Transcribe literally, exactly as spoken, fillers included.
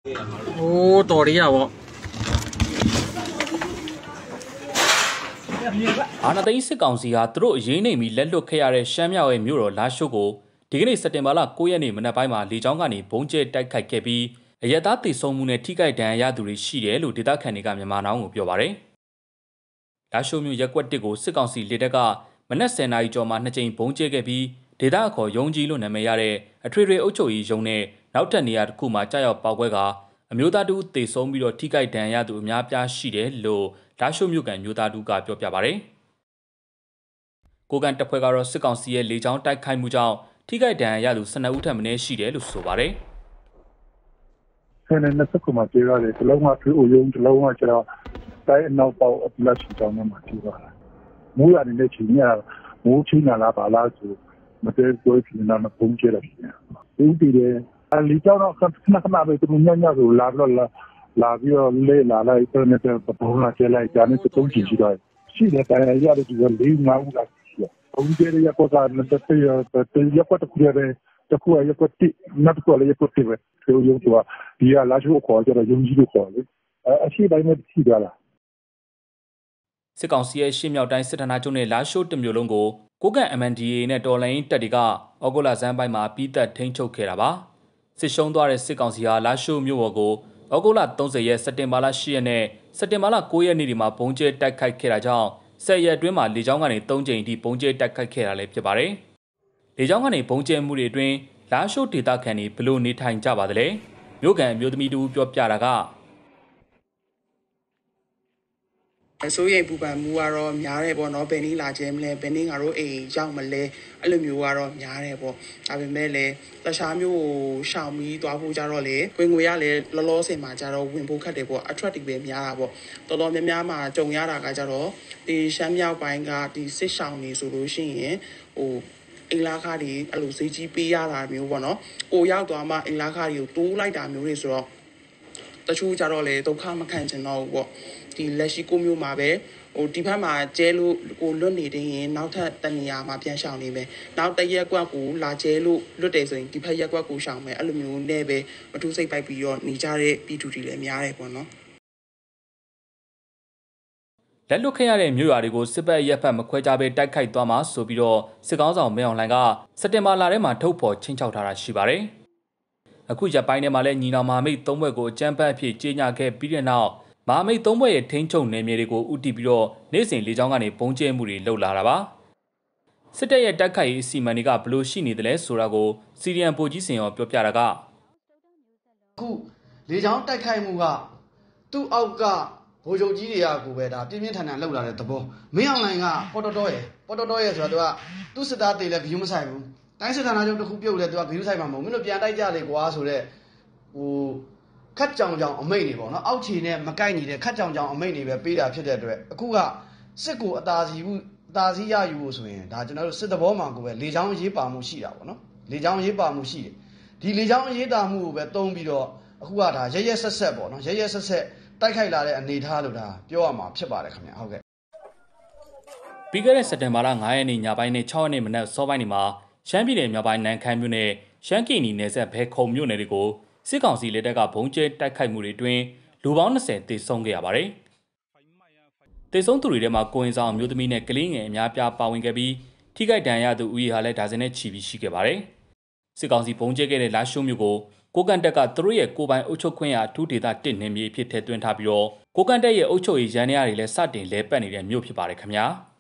โอ้ตัวนี้อ่ะวะအာနာသိန်းစစ်ကောင်စီဟာသူတို့အရေးနိုင်ပြီးလက်လွတ်ခဲ့ရတဲ့ရှမ်းမြောက်ရဲ့မြို့တော်လာရှိုးကိုဒီကနေ့စက်တင်ဘာလ၉ရက်နေ့မနက်ပိုင်းမှာလေကြောင်းကနေဘုံကျဲတိုက်ခိုက်ခဲ့ပြီးအရက်သားတည်ဆုံမှုနဲ့ထိခိုက်ဒဏ်ရာရသူတွေရှိတယ်လို့ဒေသခံတွေကမြန်မာနောင်ကိုပြောပါတယ်။လာရှိုးမြို့ရက်ကွက်တစ်ကိုစစ်ကောင်စီလေတပ်ကမနက်၁၀နာရီကျော်မှာနှစ်ကြိမ်ဘုံကျဲခဲ့ပြီးဒေသအခေါ်ရုံးကြီးလို့နာမည်ရတဲ့အထွေထွေအုပ်ချုပ်ရေးရုံးနဲ့နောက်ထပ်နေရာတစ်ခုမှာကြာရောက်ပေါက်ကွဲကအမျိုးသားတူတည်ဆုံပြီးတော့ထိခိုက်ဒဏ်ရာရသူအများပြားရှိတယ်လို့လာရှိုးမြို့ကန်မျိုးသားတူကပြောပြပါတယ်။ကိုကန်တပ်ဖွဲ့ကတော့စစ်ကောင်စီရဲ့လေကြောင်းတိုက်ခိုက်မှုကြောင့်ထိခိုက်ဒဏ်ရာရသူ၁၂ဦးထပ်မင်းရှိတယ်လို့ဆိုပါတယ်။ဆယ်နှစ်စက္ကန့်မှာပြေးရတယ်ဒီလုံးကသူ့အယုံဒီလုံးကကျတော့တိုင်းအနောက်ပေါက်အပလက်ချီတောင်းထဲမှာပြေးသွားတာ။မိုးရနေတဲ့ချိန်ညမိုးချင်းလာလားပါလားဆိုမတဲကိုပြင်းလာမပုံကျရဖြစ်နေ။ဒီတည်းအလီကြောင်းတော့ခဏခဏပဲသူညညဆိုလာတော့လာပြီးတော့လေလာလိုက်အင်တာနက်ပုံလာကျလိုက်ကြတဲ့သုံးချီရှိတော့ရှိတဲ့တိုင်းရတဲ့ဒီလေးငါးဦးလားရှိတယ်။ဘုံကျရရပေါ်တာနဲ့တည်းရရပေါ်တခုရတဲ့တခုရပေါ်တိနတ်ကိုလည်းပေါ်တိပဲသူရုံးတော့ဒီကလာချိုးခေါ်ကြတော့ယုံကြည်လို့ခေါ်လေအရှိတိုင်းနဲ့ရှိကြလားစစ်ကောင်စီရဲ့ရှေ့မြောက်တိုင်းစစ်ဌာနချုပ်နဲ့လာရှိုးတမျိုးလုံးကိုကိုကန် M N D A နဲ့တော်လိုင်းတပ်တွေကဩဂုတ်လဆန်းပိုင်းမှာပြီးသက်ထိန်းချုပ်ခဲ့တာပါစစ်ရှုံးသွားတဲ့စစ်ကောင်စီဟာလာရှိုးမြို့ပေါ်ကိုဩဂုတ်လ၃၀ရက်စက်တင်ဘာလ၈ရက်နဲ့စက်တင်ဘာလ၉ရက်နေ့ဒီမှာဘုံကျဲတိုက်ခိုက်ခဲ့တာကြောင့်ဆယ်ရက်အတွင်းမှာလေကြောင်းကနေ၃ကြိမ်အထိဘုံကျဲတိုက်ခိုက်ခဲ့တာလည်းဖြစ်ပါတယ်လေကြောင်းကနေဘုံကျဲမှုတွေအတွင်းလာရှိုးဒေသခံတွေဘလို့နေထိုင်ကြပါသလဲမြို့ကန်မျိုးသမီးတူပြောပြတာကအစိုးရပူပန်မှုကတော့များတယ်ပေါ့နော်ဘယ်နည်းလာကျဲမလဲဘယ်နည်းငါတို့အိမ်ရောက်မလဲအဲ့လိုမျိုးကတော့များတယ်ပေါ့ဒါပေမဲ့လည်းတခြားမျိုးကိုရှောင်ပြီးသွားဖို့ကြတော့လေဝင်ငွေရလေလောလောဆယ်မှာကြတော့ဝင်ဖို့ခက်တယ်ပေါ့ attract ပဲများတာပေါ့တော်တော်များများမှာကြုံရတာကကြတော့ဒီရှမ်းမြောက်ပိုင်းကဒီစစ်ရှောင်နေဆိုလို့ရှိရင်ဟိုအင်လာခါတွေအဲ့လိုဈေးကြီးပေးရတာမျိုးပေါ့နော်ကိုရောက်သွားမှအင်လာခါတွေကိုတိုးလိုက်တာမျိုးတွေဆိုတော့တချို့ကြတော့လေဒုက္ခမခံချင်တော့ဘူးပေါ့ဒီလက်ရှိကိုမျိုးမှာပဲဟိုဒီဘက်မှာကျဲလို့ကိုလွတ်နေတဲ့ရင်နောက်ထပ်တနေရာမှာပြန်ရှောင်နေမယ်နောက်တရက်ကွက်ကိုလာကျဲလို့လွတ်တယ်ဆိုရင်ဒီဘက်ရက်ကွက်ကိုရှောင်မယ်အဲ့လိုမျိုးနဲ့ပဲမထူးစိတ်ပိုက်ပြီးတော့နေကြတဲ့ပြည်သူတွေလည်းများတယ်ပေါ့နော်လက်လွတ်ခဲ့ရတဲ့မြို့ရွာတွေကိုစစ်တပ်ရက်ဖက်မခွဲခြားဘဲတိုက်ခိုက်သွားမှာဆိုပြီးတော့စစ်ကောင်းဆောင်မင်းအောင်လှိုင်ကစက်တင်ဘာလထဲမှာထုတ်ဖော်ချင်းချောက်ထားတာရှိပါတယ်အခုရက်ပိုင်းထဲမှာလည်းညီနောင်မဟာမိတ်သုံးဘက်ကိုအကြမ်းဖက်အဖြစ်ကြေညာခဲ့ပြီးတဲ့နောက်မဟာမိတ်သုံးဘက်ရဲ့ထိန်းချုပ်နယ်မြေတွေကိုဥတီပြီးတော့နေ့စဉ်လေကြောင်းကနေပုံကျဲမှုတွေလှုပ်လာတာပါစစ်တပ်ရဲ့တိုက်ခိုက်ရေးအစီအမံတွေကဘလို့ရှိနေတယ်လဲဆိုတာကိုစီရီယံပိုကြီးစင်ရောပြောပြတာကအခုလေကြောင်းတိုက်ခိုက်မှုကသူ့အောက်ကဗိုလ်ချုပ်ကြီးတွေကကိုပဲဒါပြင်းပြင်းထန်ထန်လှုပ်လာတဲ့သဘောမင်းအောင်လှိုင်ကပေါ်တော်တော်ရဲ့ပေါ်တော်တော်ရဲ့ဆိုတာသူကသူ့စစ်သားတွေလည်းဂရုမဆိုင်ဘူးတိုင်းစစ်ဌာနချုပ်တစ်ခုပြုတ်လဲသူကဂရုဆိုင်မှာမဟုတ်မင်းတို့ပြန်တိုက်ကြလေကွာဆိုတော့ဟိုခတ်ကြောင်ကြောင်အမိတ်နေပေါ့နော်အောက်ခြေနဲ့မကိုက်နေတဲ့ခတ်ကြောင်ကြောင်အမိတ်နေပဲပေးတာဖြစ်တဲ့အတွက်အခုကစစ်ကိုအသာစီဘူးအသာစီရယူဖို့ဆိုရင်ဒါကျွန်တော်တို့စစ်သဘောမှာကိုပဲလေချောင်းရေးပါမှုရှိတာပေါ့နော်လေချောင်းရေးပါမှုရှိတယ်ဒီလေချောင်းရေးတာမှုကိုပဲတုံးပြီးတော့အခုကဒါရရက်ဆက်ဆက်ပေါ့နော်ရရက်ဆက်ဆက်တိုက်ခိုက်လာတဲ့အနေထားလို့ဒါပြောရမှာဖြစ်ပါတယ်ခင်ဗျာဟုတ်ကဲ့ပြီးခဲ့တဲ့စက်တင်ဘာလ၅ရက်နေ့ညပိုင်းနဲ့၆ရက်နေ့မနက်စောပိုင်းတွေမှာရှမ်းပြည်နယ်မြောက်ပိုင်းနန်းခမ်းမြို့နယ်ရှမ်းကီနီနယ်ဆက်ဘဲခုံမြို့နယ်တွေကိုစစ်ကောင်စီလက်ထက်ကဘုံကျဲတိုက်ခိုက်မှုတွေအတွင်းလူပေါင်း၂၀တေဆုံးခဲ့ရပါတယ်။တေဆုံးသူတွေထဲမှာကိုရင်ဆောင်မျိုးသမီးနဲ့ကလေးငယ်အများပြားပါဝင်ခဲ့ပြီးထိခိုက်ဒဏ်ရာရသူဦးရေဟာလည်းဒါဇင်နဲ့ချီပြီးရှိခဲ့ပါတယ်။စစ်ကောင်စီဘုံကျဲခဲ့တဲ့လာရှိုးမြို့ကိုကိုကန်တက်ကသူတို့ရဲ့ကိုပိုင်အုပ်ချုပ်ခွင့်ရအထူးဒေသတစ်နယ်မြေဖြစ်ထည့်သွင်းထားပြီးတော့ကိုကန်တက်ရဲ့အုပ်ချုပ်ရေးရန်ရာတွေလည်းစတင်လဲပတ်နေတဲ့မြို့ဖြစ်ပါတယ်ခင်ဗျာ။